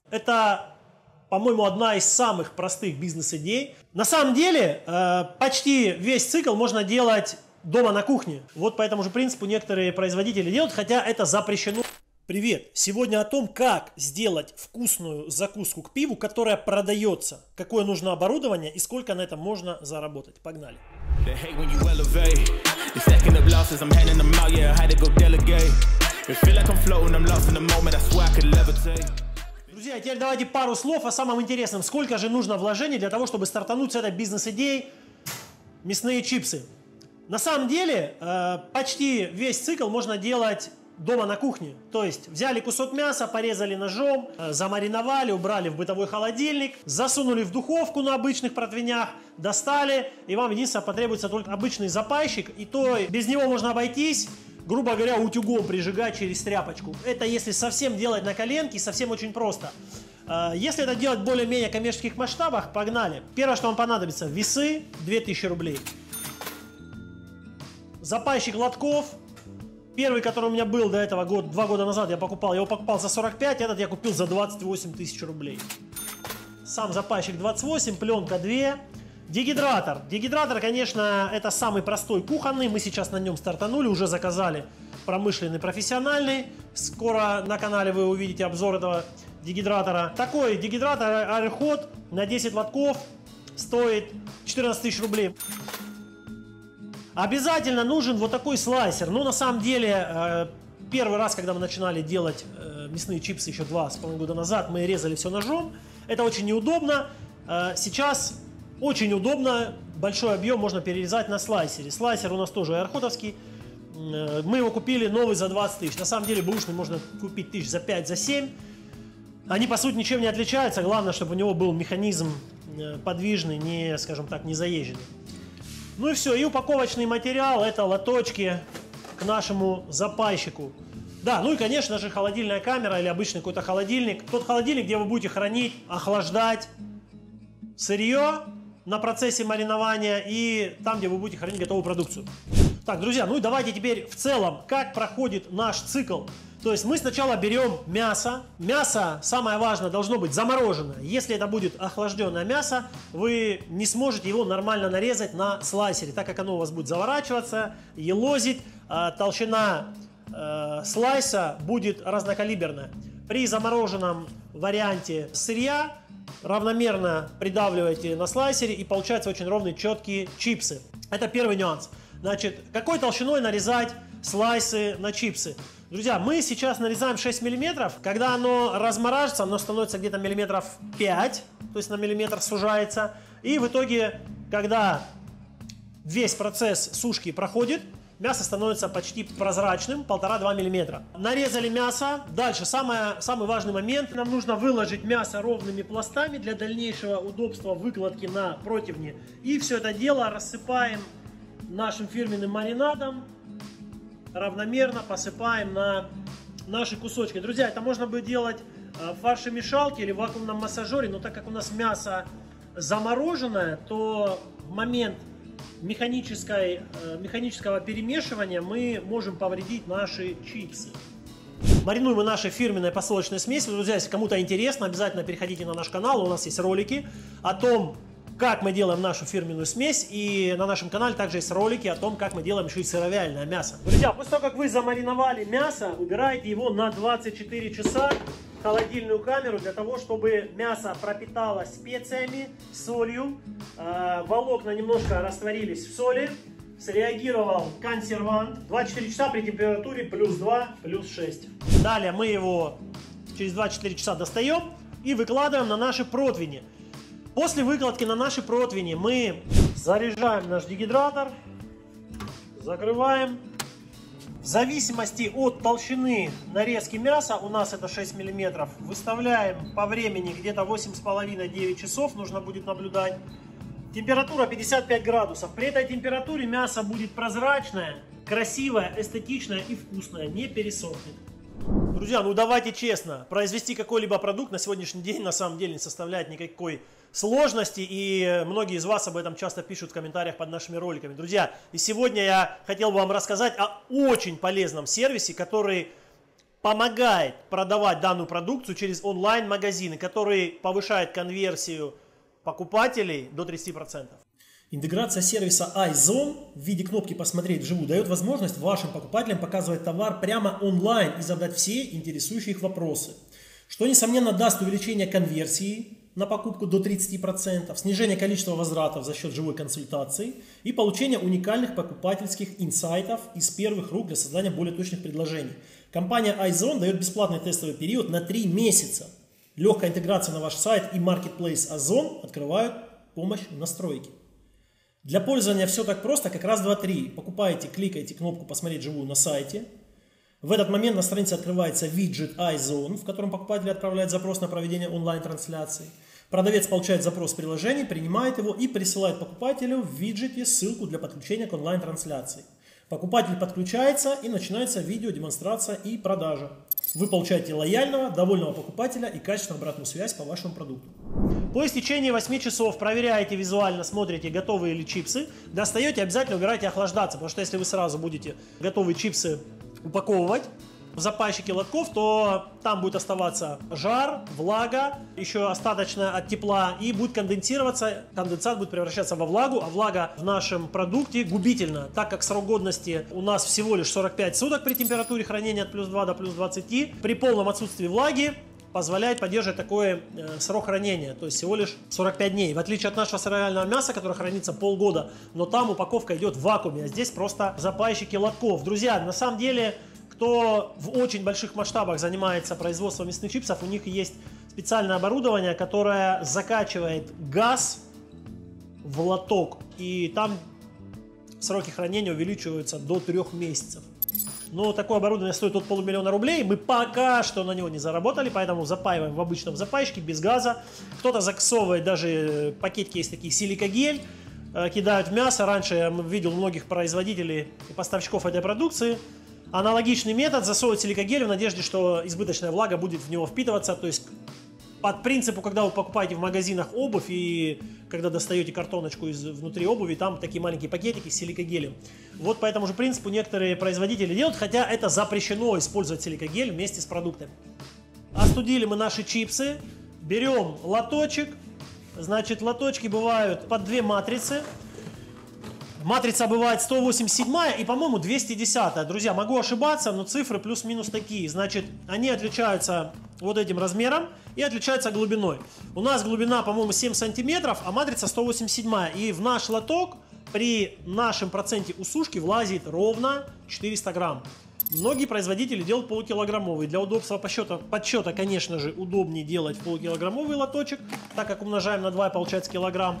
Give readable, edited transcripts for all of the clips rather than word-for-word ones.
Это, по-моему, одна из самых простых бизнес-идей. На самом деле, почти весь цикл можно делать дома на кухне. Вот по этому же принципу некоторые производители делают, хотя это запрещено. Привет! Сегодня о том, как сделать вкусную закуску к пиву, которая продается, какое нужно оборудование и сколько на этом можно заработать. Погнали! Друзья, теперь давайте пару слов о самом интересном. Сколько же нужно вложений для того, чтобы стартануть с этой бизнес-идеей мясные чипсы? На самом деле, почти весь цикл можно делать дома на кухне. То есть взяли кусок мяса, порезали ножом, замариновали, убрали в бытовой холодильник, засунули в духовку на обычных противнях, достали, и вам единственное потребуется только обычный запайщик, и то без него можно обойтись, грубо говоря, утюгом прижигать через тряпочку. Это если совсем делать на коленке, совсем очень просто. Если это делать в более-менее коммерческих масштабах, погнали. Первое, что вам понадобится: весы 2000 рублей. Запайщик лотков. Первый, который у меня был до этого 2 года назад, я его покупал за 45, этот я купил за 28 тысяч рублей. Сам запайщик 28, пленка 2. Дегидратор. Дегидратор, конечно, это самый простой кухонный. Мы сейчас на нем стартанули, уже заказали промышленный, профессиональный. Скоро на канале вы увидите обзор этого дегидратора. Такой дегидратор Airhot на 10 лотков стоит 14 тысяч рублей. Обязательно нужен вот такой слайсер. Ну, на самом деле, первый раз, когда мы начинали делать мясные чипсы еще 2,5 года назад, мы резали все ножом. Это очень неудобно. Сейчас очень удобно. Большой объем можно перерезать на слайсере. Слайсер у нас тоже аэрхотовский. Мы его купили новый за 20 тысяч. На самом деле, бэушный можно купить тысяч за 5, за 7. Они, по сути, ничем не отличаются. Главное, чтобы у него был механизм подвижный, не, скажем так, не заезженный. Ну и все, и упаковочный материал — это лоточки к нашему запайщику. Да, ну и, конечно же, холодильная камера или обычный какой-то холодильник. Тот холодильник, где вы будете хранить, охлаждать сырье на процессе маринования и там, где вы будете хранить готовую продукцию. Так, друзья, ну и давайте теперь в целом, как проходит наш цикл. То есть мы сначала берем мясо. Мясо, самое важное, должно быть замороженное. Если это будет охлажденное мясо, вы не сможете его нормально нарезать на слайсере, так как оно у вас будет заворачиваться, елозить. Толщина слайса будет разнокалиберная. При замороженном варианте сырья равномерно придавливаете на слайсере, и получаются очень ровные, четкие чипсы. Это первый нюанс. Значит, какой толщиной нарезать слайсы на чипсы? Друзья, мы сейчас нарезаем 6 мм. Когда оно размораживается, оно становится где-то миллиметров 5, то есть на миллиметр сужается. И в итоге, когда весь процесс сушки проходит, мясо становится почти прозрачным, 1,5–2 мм. Нарезали мясо. Дальше самый важный момент. Нам нужно выложить мясо ровными пластами для дальнейшего удобства выкладки на противне. И все это дело рассыпаем нашим фирменным маринадом. Равномерно посыпаем на наши кусочки. Друзья, это можно будет делать в фаршемешалке или в вакуумном массажере, но так как у нас мясо замороженное, то в момент механического перемешивания мы можем повредить наши чипсы. Маринуем мы нашей фирменной подсолнечной смесью. Друзья, если кому-то интересно, обязательно переходите на наш канал. У нас есть ролики о том, как мы делаем нашу фирменную смесь, и на нашем канале также есть ролики о том, как мы делаем еще и сыровяльное мясо. Друзья, после того, как вы замариновали мясо, убираете его на 24 часа в холодильную камеру, для того, чтобы мясо пропиталось специями, солью, волокна немножко растворились в соли, среагировал консервант. 24 часа при температуре +2, +6. Далее мы его через 24 часа достаем и выкладываем на наши противни. После выкладки на наши противни мы заряжаем наш дегидратор, закрываем. В зависимости от толщины нарезки мяса, у нас это 6 мм, выставляем по времени где-то 8,5–9 часов, нужно будет наблюдать. Температура 55 градусов. При этой температуре мясо будет прозрачное, красивое, эстетичное и вкусное, не пересохнет. Друзья, ну давайте честно, произвести какой-либо продукт на сегодняшний день на самом деле не составляет никакой сложности, и многие из вас об этом часто пишут в комментариях под нашими роликами. Друзья, и сегодня я хотел бы вам рассказать о очень полезном сервисе, который помогает продавать данную продукцию через онлайн-магазины, которые повышают конверсию покупателей до 30%. Интеграция сервиса iZone в виде кнопки «Посмотреть вживую» дает возможность вашим покупателям показывать товар прямо онлайн и задать все интересующие их вопросы, что, несомненно, даст увеличение конверсии на покупку до 30%, снижение количества возвратов за счет живой консультации и получение уникальных покупательских инсайтов из первых рук для создания более точных предложений. Компания iZone дает бесплатный тестовый период на 3 месяца. Легкая интеграция на ваш сайт и Marketplace Озон открывают помощь в настройке. Для пользования все так просто, как раз, два, три. Покупаете, кликаете кнопку «Посмотреть вживую» на сайте. В этот момент на странице открывается виджет iZone, в котором покупатель отправляет запрос на проведение онлайн-трансляции. Продавец получает запрос приложения, принимает его и присылает покупателю в виджете ссылку для подключения к онлайн-трансляции. Покупатель подключается и начинается видео-демонстрация и продажа. Вы получаете лояльного, довольного покупателя и качественную обратную связь по вашему продукту. По истечении 8 часов проверяете визуально, смотрите, готовые ли чипсы. Достаете, обязательно убирайте охлаждаться, потому что если вы сразу будете готовые чипсы упаковывать в запайщике лотков, то там будет оставаться жар, влага, еще остаточно от тепла, и будет конденсироваться, конденсат будет превращаться во влагу, а влага в нашем продукте губительна, так как срок годности у нас всего лишь 45 суток при температуре хранения от плюс 2 до плюс 20, при полном отсутствии влаги позволяет поддерживать такой срок хранения, то есть всего лишь 45 дней. В отличие от нашего сыровяльного мяса, которое хранится полгода, но там упаковка идет в вакууме, а здесь просто запайщики лотков. Друзья, на самом деле, кто в очень больших масштабах занимается производством мясных чипсов, у них есть специальное оборудование, которое закачивает газ в лоток, и там сроки хранения увеличиваются до 3 месяцев. Но такое оборудование стоит от $500 000 рублей. Мы пока что на него не заработали, поэтому запаиваем в обычном запайщике без газа. Кто-то заксовывает, даже пакетики есть такие, силикагель, кидают в мясо. Раньше я видел многих производителей и поставщиков этой продукции. Аналогичный метод: засовывать силикагель в надежде, что избыточная влага будет в него впитываться. То есть под принципу, когда вы покупаете в магазинах обувь и когда достаете картоночку внутри обуви, там такие маленькие пакетики с силикагелем. Вот по этому же принципу некоторые производители делают, хотя это запрещено использовать силикагель вместе с продуктами. Остудили мы наши чипсы, берем лоточек. Значит, лоточки бывают под 2 матрицы. Матрица бывает 187 и, по-моему, 210. Друзья, могу ошибаться, но цифры плюс-минус такие. Значит, они отличаются вот этим размером и отличаются глубиной. У нас глубина, по-моему, 7 сантиметров, а матрица 187. И в наш лоток при нашем проценте усушки влазит ровно 400 грамм. Многие производители делают полукилограммовый. Для удобства подсчета, конечно же, удобнее делать полукилограммовый лоточек, так как умножаем на 2 и получается килограмм.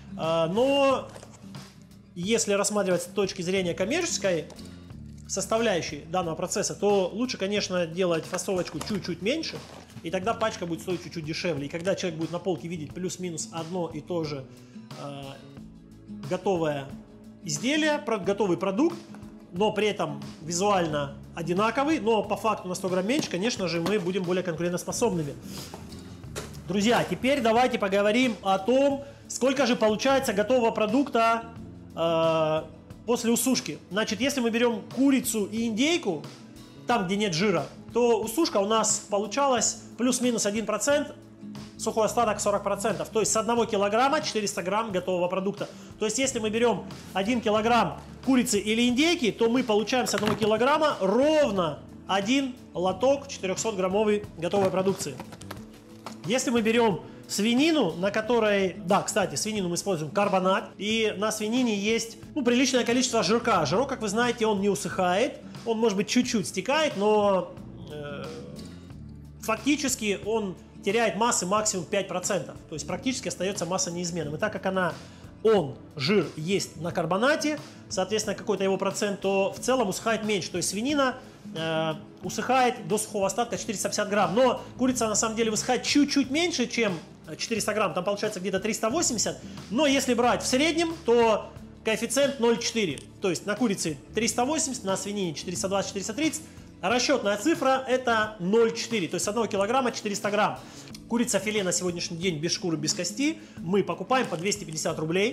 Но если рассматривать с точки зрения коммерческой составляющей данного процесса, то лучше, конечно, делать фасовочку чуть-чуть меньше, и тогда пачка будет стоить чуть-чуть дешевле. И когда человек будет на полке видеть плюс-минус одно и то же готовое изделие, готовый продукт, но при этом визуально одинаковый, но по факту на 100 грамм меньше, конечно же, мы будем более конкурентоспособными. Друзья, теперь давайте поговорим о том, сколько же получается готового продукта после усушки. Значит, если мы берем курицу и индейку, там, где нет жира, то усушка у нас получалась плюс-минус 1%, сухой остаток 40%. То есть с 1 килограмма 400 грамм готового продукта. То есть если мы берем 1 килограмм курицы или индейки, то мы получаем с 1 килограмма ровно 1 лоток 400-граммовой готовой продукции. Если мы берем свинину, на которой, да, кстати, свинину мы используем карбонат, и на свинине есть, приличное количество жирка. Жирок, как вы знаете, он не усыхает, он, может быть, чуть-чуть стекает, но фактически он теряет массы максимум 5%, то есть практически остается масса неизменным. И так как жир есть на карбонате, соответственно, какой-то его процент, то в целом усыхает меньше. То есть свинина усыхает до сухого остатка 450 грамм, но курица на самом деле высыхает чуть-чуть меньше, чем 400 грамм, там получается где-то 380, но если брать в среднем, то коэффициент 0,4, то есть на курице 380, на свинине 420-430, расчетная цифра это 0,4, то есть с 1 килограмма 400 грамм. Курица филе на сегодняшний день без шкуры, без кости мы покупаем по 250 рублей.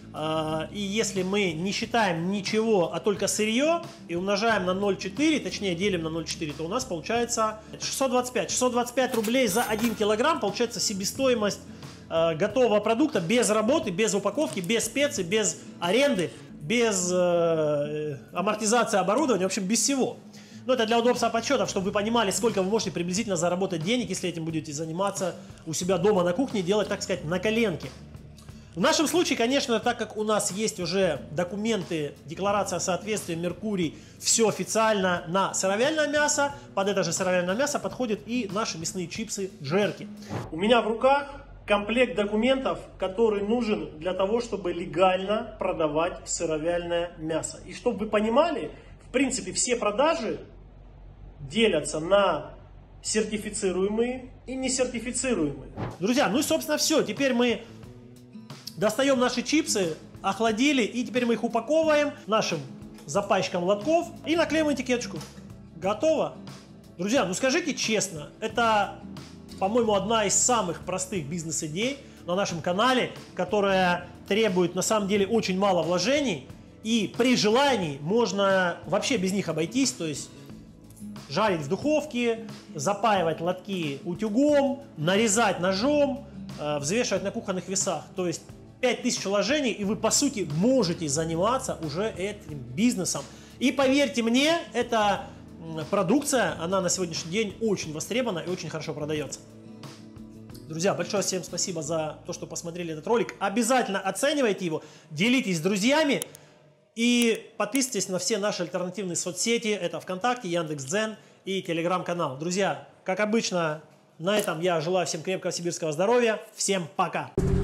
И если мы не считаем ничего, а только сырье, и умножаем на 0,4, точнее делим на 0,4, то у нас получается 625 рублей за 1 килограмм, получается себестоимость готового продукта без работы, без упаковки, без специй, без аренды, без амортизации оборудования, в общем, без всего. Но это для удобства подсчетов, чтобы вы понимали, сколько вы можете приблизительно заработать денег, если этим будете заниматься у себя дома на кухне, делать, так сказать, на коленке. В нашем случае, конечно, так как у нас есть уже документы, декларация соответствия, Меркурий, все официально на сыровяльное мясо, под это же сыровяльное мясо подходят и наши мясные чипсы джерки. У меня в руках комплект документов, который нужен для того, чтобы легально продавать сыровяльное мясо. И чтобы вы понимали, в принципе, все продажи делятся на сертифицируемые и несертифицируемые. Друзья, ну и собственно все. Теперь мы достаем наши чипсы, охладили, и теперь мы их упаковываем нашим запайчиком лотков и наклеим этикеточку. Готово. Друзья, ну скажите честно, это, по-моему, одна из самых простых бизнес-идей на нашем канале, которая требует на самом деле очень мало вложений, и при желании можно вообще без них обойтись, то есть жарить в духовке, запаивать лотки утюгом, нарезать ножом, взвешивать на кухонных весах. То есть 5000 вложений, и вы по сути можете заниматься уже этим бизнесом. И поверьте мне, эта продукция, она на сегодняшний день очень востребована и очень хорошо продается. Друзья, большое всем спасибо за то, что посмотрели этот ролик. Обязательно оценивайте его, делитесь с друзьями и подписывайтесь на все наши альтернативные соцсети. Это ВКонтакте, Яндекс.Дзен и Телеграм-канал. Друзья, как обычно, на этом я желаю всем крепкого сибирского здоровья. Всем пока!